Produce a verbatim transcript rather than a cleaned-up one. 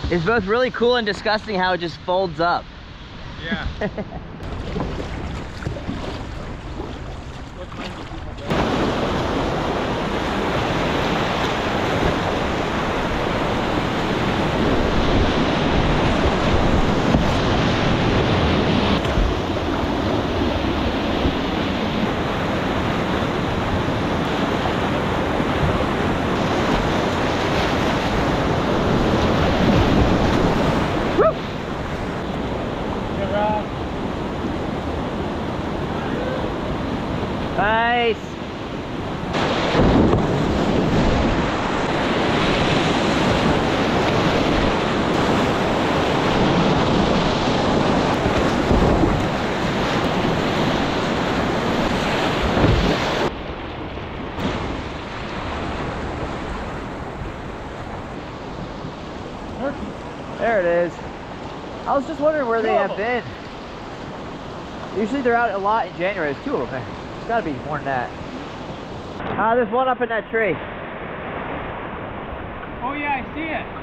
It's both really cool and disgusting how it just folds up. Yeah. Nice. There it is. I was just wondering where they have been. Usually they're out a lot in January. There's two of them. There's got to be more than that. Ah, uh, there's one up in that tree. Oh yeah, I see it.